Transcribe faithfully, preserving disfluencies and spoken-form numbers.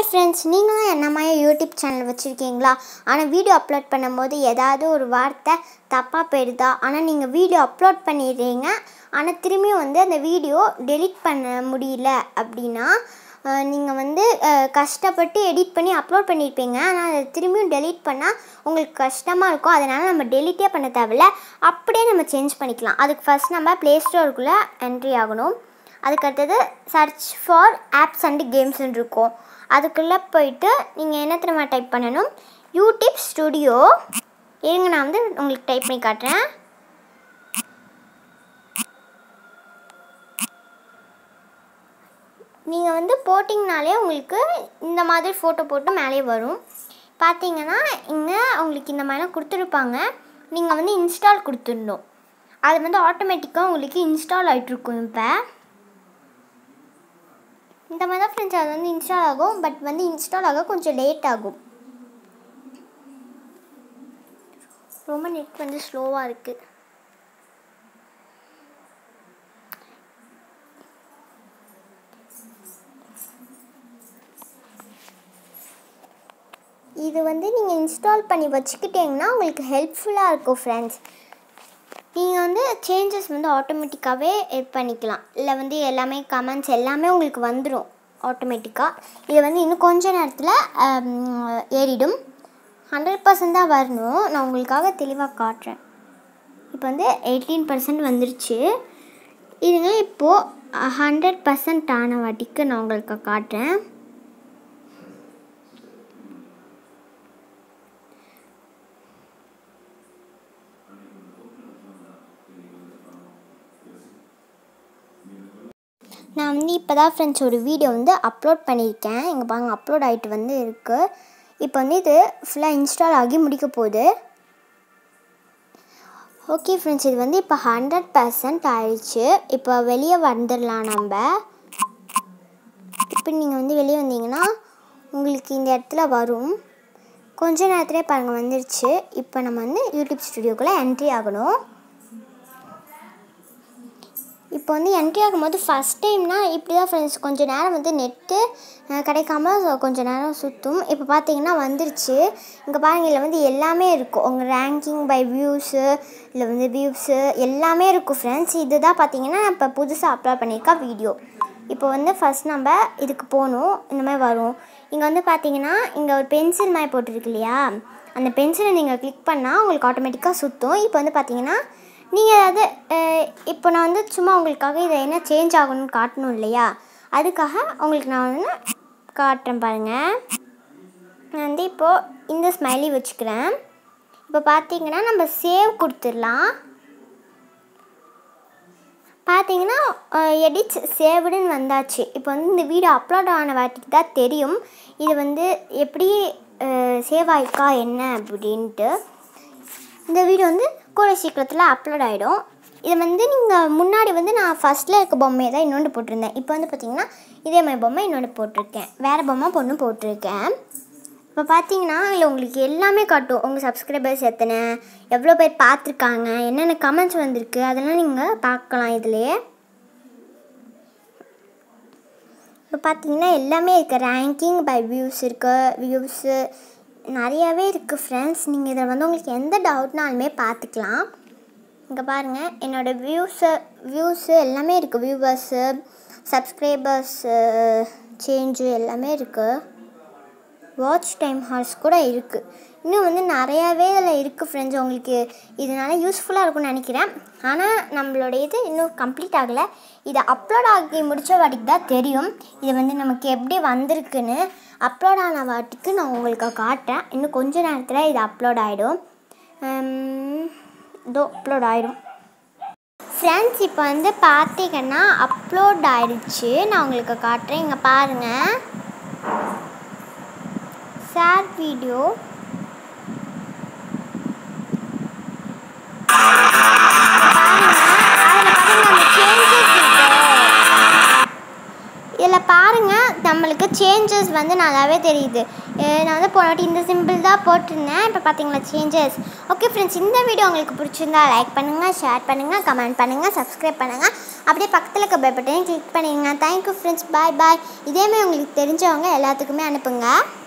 Friends, நீங்களும் என்ன மாதிரி யூடியூப் சேனல் வச்சுருக்கீங்களா? ஆனால் வீடியோ அப்லோட் பண்ணும்போது ஏதாவது ஒரு வார்த்தை தப்பாக போயிடுதா? ஆனால் நீங்கள் வீடியோ அப்லோட் பண்ணிடுறீங்க, ஆனால் திரும்பியும் வந்து அந்த வீடியோ டெலிட் பண்ண முடியல அப்படின்னா நீங்கள் வந்து கஷ்டப்பட்டு எடிட் பண்ணி அப்லோட் பண்ணியிருப்பீங்க. ஆனால் அதை திரும்பியும் டெலிட் பண்ணால் உங்களுக்கு கஷ்டமாக இருக்கும். அதனால் நம்ம டெலிட்டே பண்ண தேவையில்ல, அப்படியே நம்ம சேஞ்ச் பண்ணிக்கலாம். அதுக்கு ஃபஸ்ட் நம்ம ப்ளே ஸ்டோருக்குள்ளே என்ட்ரி ஆகணும். அதுக்கடுத்தது சர்ச் ஃபார் ஆப்ஸ் அண்ட் கேம்ஸ்ன்னு இருக்கும். அதுக்குள்ளே போயிட்டு நீங்கள் என்ன தெரியுமா டைப் பண்ணணும்? YouTube studio. இருங்க, நான் வந்து உங்களுக்கு டைப் பண்ணி காட்டுறேன். நீங்கள் வந்து போட்டிங்கனாலே உங்களுக்கு இந்த மாதிரி ஃபோட்டோ போட்டு மேலே வரும். பார்த்தீங்கன்னா இங்கே உங்களுக்கு இந்த மாதிரிலாம் கொடுத்துருப்பாங்க. நீங்கள் வந்து இன்ஸ்டால் கொடுத்துடணும். அது வந்து ஆட்டோமேட்டிக்காக உங்களுக்கு இன்ஸ்டால் ஆகிட்ருக்கும். இப்போ இந்த மாதிரி தான் ஃப்ரெண்ட்ஸ் அது வந்து இன்ஸ்டால் ஆகும். பட் வந்து இன்ஸ்டால் ஆக கொஞ்சம் லேட் ஆகும். ரொம்ப நெட் வந்து ஸ்லோவாக இருக்குது. இது வந்து நீங்கள் இன்ஸ்டால் பண்ணி வச்சுக்கிட்டிங்கன்னா உங்களுக்கு ஹெல்ப்ஃபுல்லாக இருக்கும் ஃப்ரெண்ட்ஸ். நீங்கள் வந்து சேஞ்சஸ் வந்து ஆட்டோமேட்டிக்காகவே இது பண்ணிக்கலாம். இல்லை வந்து எல்லாமே கமெண்ட்ஸ் எல்லாமே உங்களுக்கு வந்துடும் ஆட்டோமேட்டிக்காக. இது வந்து இன்னும் கொஞ்ச நேரத்தில் ஏறிடும். ஹண்ட்ரட் பர்சன்ட் தான் வரணும். நான் உங்களுக்காக தெளிவாக காட்டுறேன். இப்போ வந்து எயிட்டீன் பர்சன்ட் வந்துருச்சு. இதுங்க இப்போது ஹண்ட்ரட் பர்சன்ட் ஆன வாட்டிக்கு நான் உங்களுக்கு காட்டுறேன். நான் வந்து இப்போ தான் ஃப்ரெண்ட்ஸ் ஒரு வீடியோ வந்து அப்லோட் பண்ணியிருக்கேன். இங்கே பாருங்கள், அப்லோட் ஆகிட்டு வந்து இருக்குது. இப்போ வந்து இது ஃபுல்லாக இன்ஸ்டால் ஆகி முடிக்க போகுது. ஓகே ஃப்ரெண்ட்ஸ், இது வந்து இப்போ ஹண்ட்ரட் பர்சன்ட் ஆயிடுச்சு. இப்போ வெளியே வந்துடலாம் நம்ம. இப்போ நீங்கள் வந்து வெளியே வந்தீங்கன்னா உங்களுக்கு இந்த இடத்துல வரும். கொஞ்ச நேரத்துலேயே பாருங்கள் வந்துடுச்சு. இப்போ நம்ம வந்து யூடியூப் ஸ்டுடியோக்குள்ளே என்ட்ரி ஆகணும். இப்போ வந்து என்ட்ரி ஆகும்போது ஃபஸ்ட் டைம்னால் இப்படி தான் ஃப்ரெண்ட்ஸ் கொஞ்சம் நேரம் வந்து நெட்டு கிடைக்காம கொஞ்சம் நேரம் சுற்றும். இப்போ பார்த்தீங்கன்னா வந்துருச்சு. இங்கே பாருங்கள், இதில் வந்து எல்லாமே இருக்கும். உங்கள் ரேங்கிங் பை வியூஸு, இல்லை வந்து வியூஸு எல்லாமே இருக்கும் ஃப்ரெண்ட்ஸ். இது தான் பார்த்தீங்கன்னா இப்போ புதுசாக அப்லோட் பண்ணியிருக்கா வீடியோ. இப்போ வந்து ஃபஸ்ட் நம்ம இதுக்கு போகணும். இந்த மாதிரி வரும். இங்கே வந்து பார்த்தீங்கன்னா இங்கே ஒரு பென்சில் மாதிரி போட்டிருக்கு இல்லையா? அந்த பென்சிலை நீங்கள் கிளிக் பண்ணால் உங்களுக்கு ஆட்டோமேட்டிக்காக சுற்றும். இப்போ வந்து பார்த்தீங்கன்னா நீங்கள் ஏதாவது இப்போ நான் வந்து சும்மா உங்களுக்காக இதை என்ன சேஞ்ச் ஆகணும்னு காட்டணும் இல்லையா? அதுக்காக உங்களுக்கு நான் வந்து காட்டுறேன் பாருங்கள். நான் வந்து இப்போது இந்த ஸ்மைலி வச்சுக்கிறேன். இப்போ பார்த்தீங்கன்னா நம்ம சேவ் கொடுத்துடலாம். பார்த்தீங்கன்னா எடிட்ஸ் சேவ்டுன்னு வந்தாச்சு. இப்போ வந்து இந்த வீடியோ அப்லோட் ஆன வாட்டிக்கு தான் தெரியும் இது வந்து எப்படி சேவ் ஆகிருக்கா என்ன அப்படின்ட்டு. இந்த வீடியோ வந்து கூட சீக்கிரத்தில் அப்லோட் ஆகிடும். இதை வந்து நீங்கள் முன்னாடி வந்து நான் ஃபஸ்ட்டில் இருக்க பொம்மையை தான் இன்னொன்று போட்டிருந்தேன். இப்போ வந்து பார்த்திங்கன்னா இதே மாதிரி பொம்மை இன்னொன்று போட்டிருக்கேன். வேறு பொம்மை பொண்ணு போட்டிருக்கேன். இப்போ பார்த்தீங்கன்னா இல்லை உங்களுக்கு எல்லாமே காட்டும். உங்கள் சப்ஸ்கிரைபர்ஸ் எத்தனை, எவ்வளோ பேர் பார்த்துருக்காங்க, என்னென்ன கமெண்ட்ஸ் வந்திருக்கு, அதெல்லாம் நீங்கள் பார்க்கலாம் இதுலேயே. இப்போ பார்த்தீங்கன்னா எல்லாமே இருக்குது. ரேங்கிங் பை வியூஸ் இருக்குது, வியூஸு நிறையாவே இருக்குது ஃப்ரெண்ட்ஸ். நீங்கள் இதில் வந்து உங்களுக்கு எந்த டவுட்னாலுமே பார்த்துக்கலாம். இங்கே பாருங்கள், என்னோடய வியூஸு வியூஸு எல்லாமே இருக்குது. வியூவர்ஸு, சப்ஸ்கிரைபர்ஸு, சேஞ்சு எல்லாமே இருக்குது. வாட்ச் டைம் ஹார்ஸ் கூட இருக்குது. இன்னும் வந்து நிறையாவே இதில் இருக்குது ஃப்ரெண்ட்ஸ். உங்களுக்கு இதனால் யூஸ்ஃபுல்லாக இருக்கும்னு நினைக்கிறேன். ஆனால் நம்மளோட இது இன்னும் கம்ப்ளீட் ஆகலை. இதை அப்லோட் ஆகி முடித்த வாட்டிக்கு தான் தெரியும் இது வந்து நமக்கு எப்படி வந்திருக்குன்னு. அப்லோட் ஆன வாட்டிக்கு நான் உங்களுக்கு காட்டுறேன். இன்னும் கொஞ்ச நேரத்தில் இது அப்லோட் ஆகிடும். இதோ அப்லோட் ஆகிடும் ஃப்ரெண்ட்ஸ். இப்போ வந்து பார்த்தீங்கன்னா அப்லோட் ஆகிடுச்சு. நான் உங்களுக்கு காட்டுறேன். இங்கே பாருங்கள், ஷேர் வீடியோ. இதில் பாருங்கள், நம்மளுக்கு சேஞ்சஸ் வந்து நல்லாவே தெரியுது. நான் வந்து போன வாட்டி இந்த சிம்பிள் தான் போட்டிருந்தேன். இப்போ பார்த்தீங்களா சேஞ்சஸ். ஓகே ஃப்ரெண்ட்ஸ், இந்த வீடியோ உங்களுக்கு பிடிச்சிருந்தா லைக் பண்ணுங்கள், ஷேர் பண்ணுங்கள், கமெண்ட் பண்ணுங்கள், சப்ஸ்கிரைப் பண்ணுங்கள். அப்படியே பக்கத்தில் இருக்க பெல் பட்டனையும் கிளிக் பண்ணிடுங்க. Thank you friends, bye bye. இதேமாதிரி உங்களுக்கு தெரிஞ்சவங்க எல்லாத்துக்குமே அனுப்புங்க.